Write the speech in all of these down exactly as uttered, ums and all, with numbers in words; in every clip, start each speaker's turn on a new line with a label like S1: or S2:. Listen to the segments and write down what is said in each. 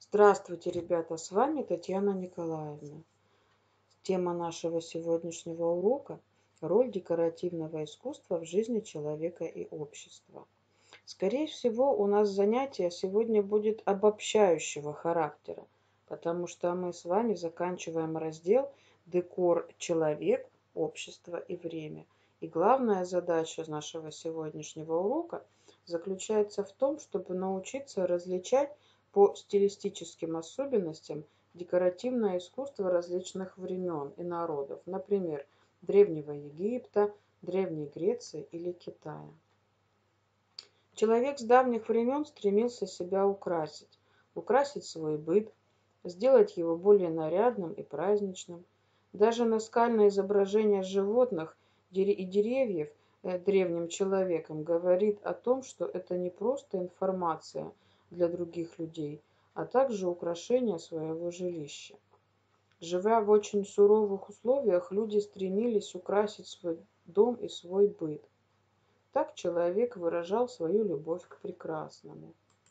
S1: Здравствуйте, ребята! С вами Татьяна Николаевна. Тема нашего сегодняшнего урока – роль декоративного искусства в жизни человека и общества. Скорее всего, у нас занятие сегодня будет обобщающего характера, потому что мы с вами заканчиваем раздел «Декор. Человек, общество и время». И главная задача нашего сегодняшнего урока заключается в том, чтобы научиться различать по стилистическим особенностям декоративное искусство различных времен и народов, например, Древнего Египта, Древней Греции или Китая. Человек с давних времен стремился себя украсить, украсить свой быт, сделать его более нарядным и праздничным. Даже наскальное изображение животных и деревьев древним человеком говорит о том, что это не просто информация для других людей, а также украшение своего жилища. Живя в очень суровых условиях, люди стремились украсить свой дом и свой быт. Так человек выражал свою любовь к прекрасному.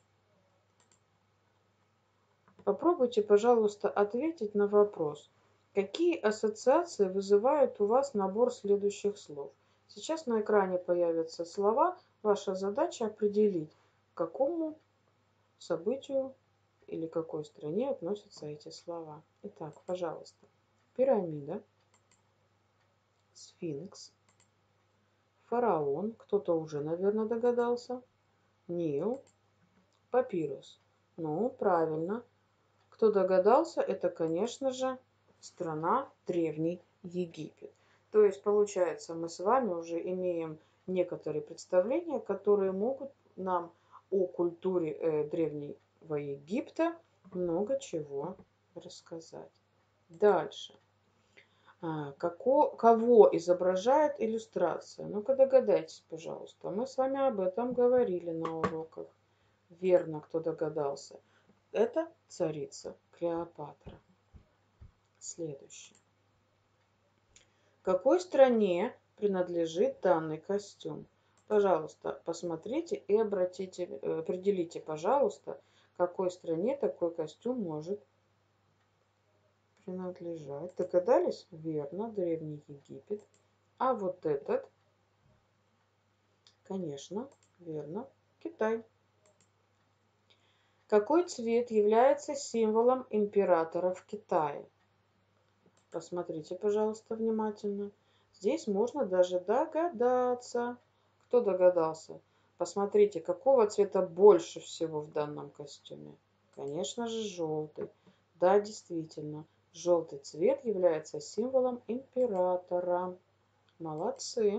S1: Попробуйте, пожалуйста, ответить на вопрос, какие ассоциации вызывает у вас набор следующих слов. Сейчас на экране появятся слова. Ваша задача определить, к какому событию или какой стране относятся эти слова. Итак, пожалуйста. Пирамида, сфинкс, фараон, кто-то уже, наверное, догадался, Нил, папирус. Ну, правильно. Кто догадался, это, конечно же, страна Древний Египет. То есть, получается, мы с вами уже имеем некоторые представления, которые могут нам о культуре э, Древнего Египта много чего рассказать. Дальше. А, како, кого изображает иллюстрация? Ну-ка догадайтесь, пожалуйста. Мы с вами об этом говорили на уроках. Верно, кто догадался. Это царица Клеопатра. Следующее. Какой стране принадлежит данный костюм? Пожалуйста, посмотрите и обратите, определите, пожалуйста, какой стране такой костюм может принадлежать. Догадались? Верно, Древний Египет. А вот этот, конечно, верно, Китай. Какой цвет является символом императора в Китае? Посмотрите, пожалуйста, внимательно. Здесь можно даже догадаться. Кто догадался? Посмотрите, какого цвета больше всего в данном костюме. Конечно же, желтый. Да, действительно, желтый цвет является символом императора. Молодцы.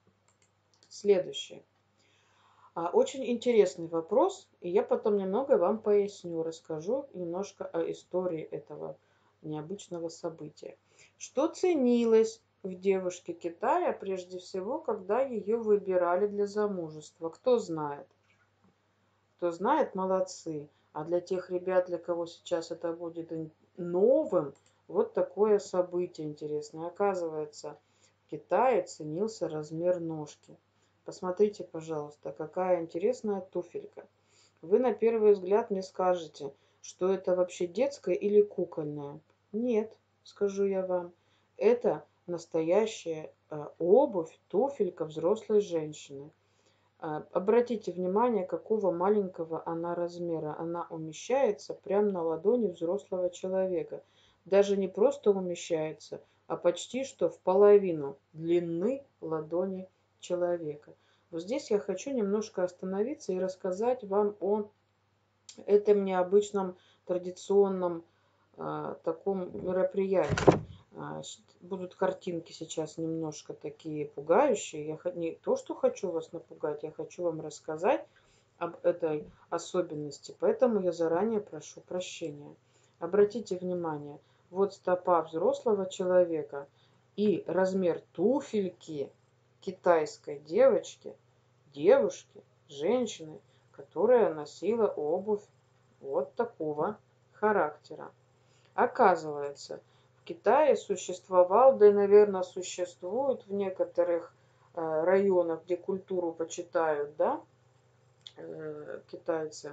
S1: Следующее. Очень интересный вопрос, и я потом немного вам поясню, расскажу немножко о истории этого необычного события. Что ценилось в девушке Китая прежде всего, когда ее выбирали для замужества? Кто знает? Кто знает, молодцы. А для тех ребят, для кого сейчас это будет новым, вот такое событие интересное. Оказывается, в Китае ценился размер ножки. Посмотрите, пожалуйста, какая интересная туфелька. Вы на первый взгляд мне скажете, что это вообще детская или кукольная. Нет, скажу я вам, это настоящая обувь, туфелька взрослой женщины. Обратите внимание, какого маленького она размера. Она умещается прямо на ладони взрослого человека. Даже не просто умещается, а почти что в половину длины ладони человека. Вот здесь я хочу немножко остановиться и рассказать вам о этом необычном традиционном а, таком мероприятии. А, будут картинки сейчас немножко такие пугающие. Я не то, что хочу вас напугать, я хочу вам рассказать об этой особенности. Поэтому я заранее прошу прощения. Обратите внимание, вот стопа взрослого человека и размер туфельки китайской девочки, девушки, женщины, которая носила обувь вот такого характера. Оказывается, в Китае существовал, да и, наверное, существует в некоторых районах, где культуру почитают, да, китайцы,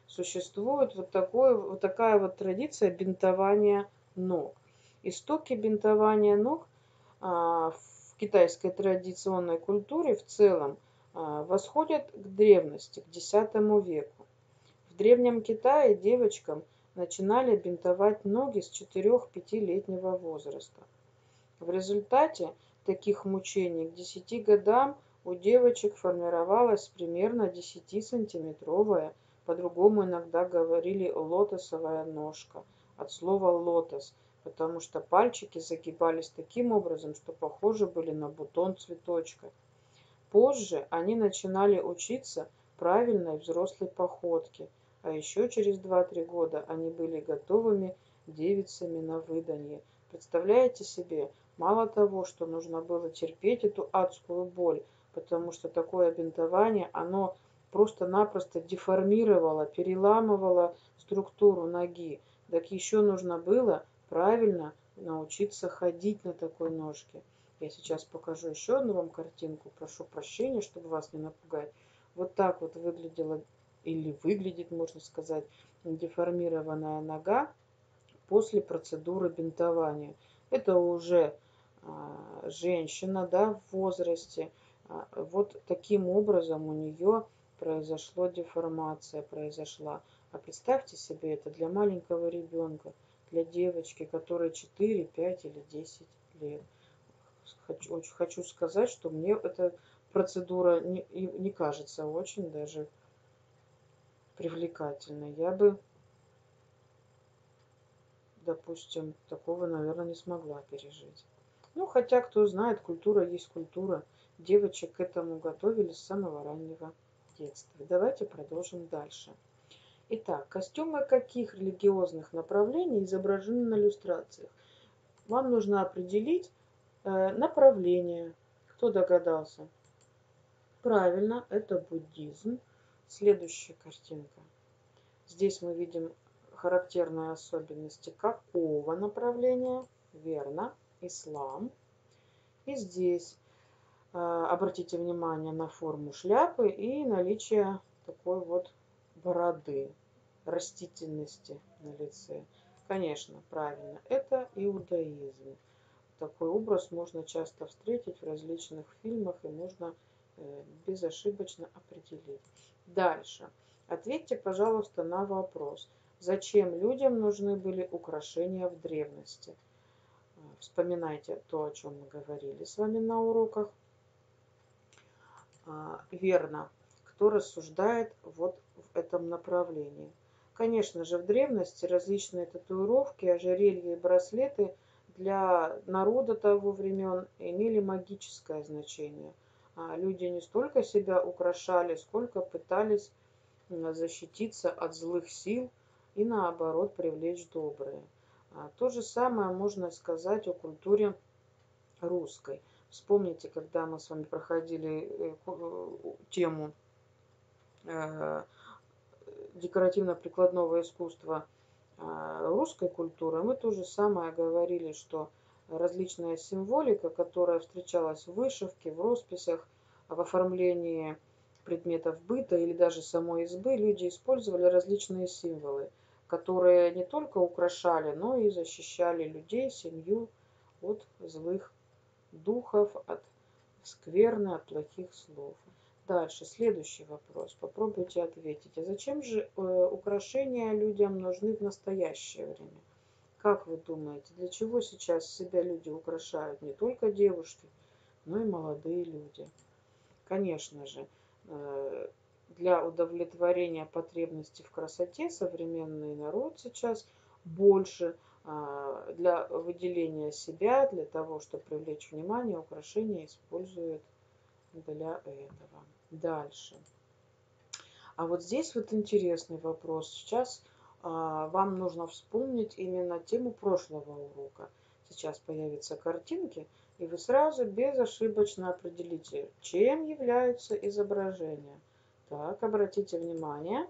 S1: существует вот, такой, вот такая вот традиция бинтования ног. Истоки бинтования ног а, в китайской традиционной культуре в целом а, восходят к древности, к десятому веку. В древнем Китае девочкам начинали бинтовать ноги с четырёх-пятилетнего возраста. В результате таких мучений к десяти годам у девочек формировалась примерно десятисантиметровая, по-другому иногда говорили лотосовая ножка, от слова лотос, потому что пальчики загибались таким образом, что похожи были на бутон цветочка. Позже они начинали учиться правильной взрослой походке, а еще через два-три года они были готовыми девицами на выданье. Представляете себе, мало того, что нужно было терпеть эту адскую боль, потому что такое бинтование, оно просто-напросто деформировало, переламывало структуру ноги, так еще нужно было правильно научиться ходить на такой ножке. Я сейчас покажу еще одну вам картинку. Прошу прощения, чтобы вас не напугать. Вот так вот выглядела, или выглядит, можно сказать, деформированная нога после процедуры бинтования. Это уже а, женщина, да, в возрасте. А, вот таким образом у нее произошла деформация, произошла. А представьте себе это для маленького ребенка, для девочки, которой четыре, пять или десять лет. Хочу, очень хочу сказать, что мне эта процедура не, не кажется очень даже привлекательной. Я бы, допустим, такого, наверное, не смогла пережить. Ну, хотя, кто знает, культура есть культура. Девочек к этому готовили с самого раннего детства. Давайте продолжим дальше. Итак, костюмы каких религиозных направлений изображены на иллюстрациях? Вам нужно определить э, направление. Кто догадался? Правильно, это буддизм. Следующая картинка. Здесь мы видим характерные особенности какого направления? Верно, ислам. И здесь э, обратите внимание на форму шляпы и наличие такой вот бороды, растительности на лице. Конечно, правильно, это иудаизм. Такой образ можно часто встретить в различных фильмах и можно э, безошибочно определить. Дальше. Ответьте, пожалуйста, на вопрос. Зачем людям нужны были украшения в древности? Вспоминайте то, о чем мы говорили с вами на уроках. Верно. Кто рассуждает вот в этом направлении? Конечно же, в древности различные татуировки, ожерелья и браслеты для народа того времен имели магическое значение. Люди не столько себя украшали, сколько пытались защититься от злых сил и наоборот привлечь добрые. То же самое можно сказать о культуре русской. Вспомните, когда мы с вами проходили тему декоративно-прикладного искусства русской культуры, мы то же самое говорили, что различная символика, которая встречалась в вышивке, в росписях, в оформлении предметов быта или даже самой избы, люди использовали различные символы, которые не только украшали, но и защищали людей, семью от злых духов, от скверны, от плохих слов. Дальше, следующий вопрос. Попробуйте ответить. А зачем же э, украшения людям нужны в настоящее время? Как вы думаете, для чего сейчас себя люди украшают? Не только девушки, но и молодые люди. Конечно же, э, для удовлетворения потребностей в красоте современный народ сейчас больше э, для выделения себя, для того, чтобы привлечь внимание, украшения используют для этого. Дальше. А вот здесь вот интересный вопрос. Сейчас а, вам нужно вспомнить именно тему прошлого урока. Сейчас появятся картинки, и вы сразу безошибочно определите, чем являются изображения. Так, обратите внимание,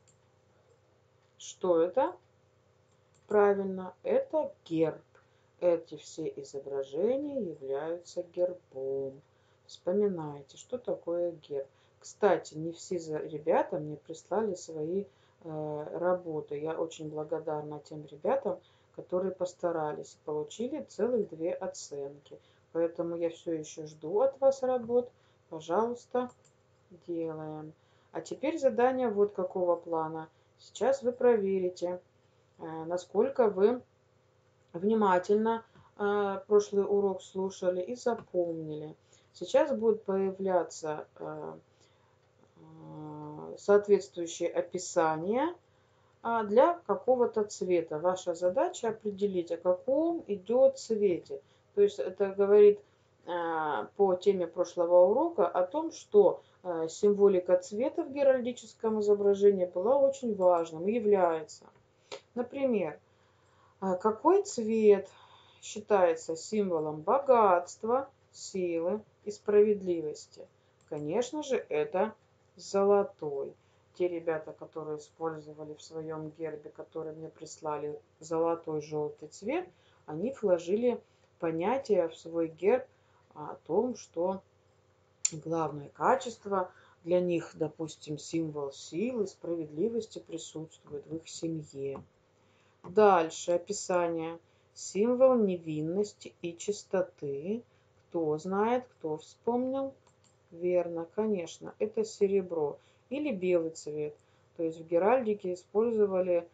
S1: что это? Правильно, это герб. Эти все изображения являются гербом. Вспоминайте, что такое герб. Кстати, не все ребята мне прислали свои э, работы. Я очень благодарна тем ребятам, которые постарались и получили целых две оценки. Поэтому я все еще жду от вас работ. Пожалуйста, делаем. А теперь задание вот какого плана. Сейчас вы проверите, э, насколько вы внимательно э, прошлый урок слушали и запомнили. Сейчас будет появляться э, э, соответствующее описание а, для какого-то цвета. Ваша задача определить, о каком идет цвете. То есть это говорит а, по теме прошлого урока о том, что а, символика цвета в геральдическом изображении была очень важным и является. Например, а, какой цвет считается символом богатства, силы и справедливости? Конечно же, это золотой. Те ребята, которые использовали в своем гербе, которые мне прислали золотой желтый цвет, они вложили понятие в свой герб о том, что главное качество для них, допустим, символ силы, справедливости присутствует в их семье. Дальше описание. Символ невинности и чистоты. Кто знает, кто вспомнил? Верно, конечно, это серебро или белый цвет. То есть в геральдике использовали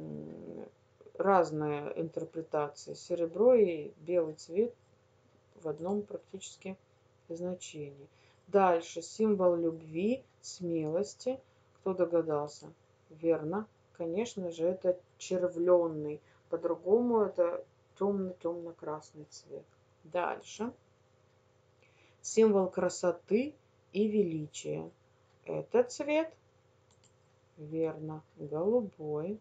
S1: разные интерпретации. Серебро и белый цвет в одном практически значении. Дальше символ любви, смелости. Кто догадался? Верно, конечно же, это червленый. По-другому это темно-темно-красный цвет. Дальше. Символ красоты и величия. Это цвет, верно, голубой.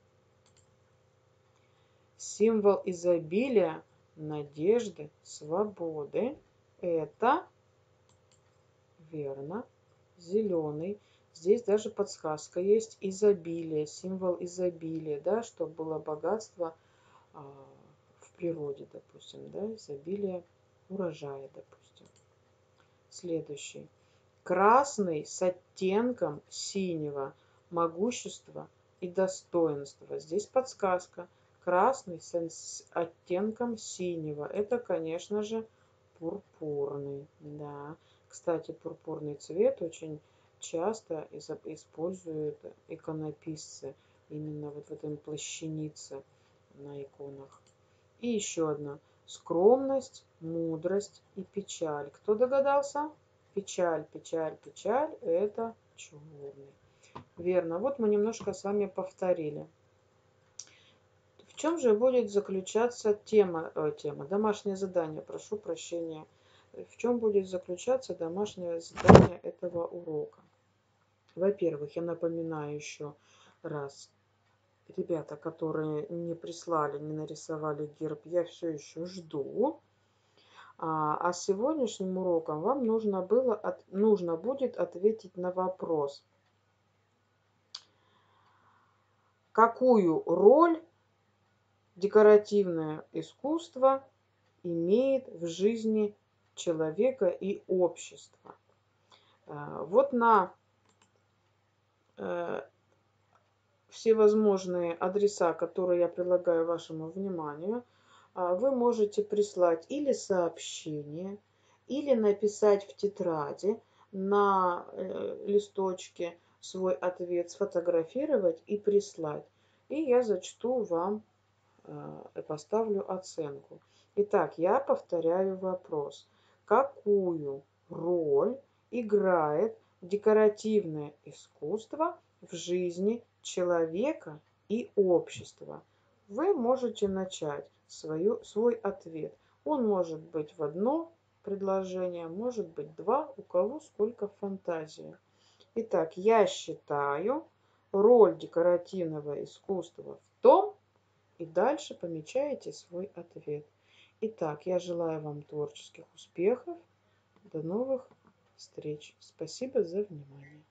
S1: Символ изобилия, надежды, свободы. Это, верно, зеленый. Здесь даже подсказка есть. Изобилие, символ изобилия, да, чтобы было богатство а, в природе, допустим, да, изобилие урожая, допустим. Следующий. Красный с оттенком синего, могущества и достоинства. Здесь подсказка. Красный с оттенком синего. Это, конечно же, пурпурный. Да. Кстати, пурпурный цвет очень часто используют иконописцы. Именно вот в этом плащанице на иконах. И еще одна. Скромность, мудрость и печаль. Кто догадался? Печаль, печаль, печаль – это черный. Верно. Вот мы немножко с вами повторили. В чем же будет заключаться тема, э, тема, домашнее задание, прошу прощения. В чем будет заключаться домашнее задание этого урока? Во-первых, я напоминаю еще раз. Ребята, которые не прислали, не нарисовали герб, я все еще жду. А, а сегодняшним уроком вам нужно, было, от, нужно будет ответить на вопрос. Какую роль декоративное искусство имеет в жизни человека и общества? А, вот на э, всевозможные адреса, которые я предлагаю вашему вниманию, вы можете прислать или сообщение, или написать в тетради на листочке свой ответ, сфотографировать и прислать. И я зачту вам и поставлю оценку. Итак, я повторяю вопрос. Какую роль играет декоративное искусство в жизни человека и общества? Вы можете начать свою, свой ответ. Он может быть в одно предложение, может быть два, у кого сколько фантазии. Итак, я считаю роль декоративного искусства в том, и дальше помечаете свой ответ. Итак, я желаю вам творческих успехов. До новых встреч. Спасибо за внимание.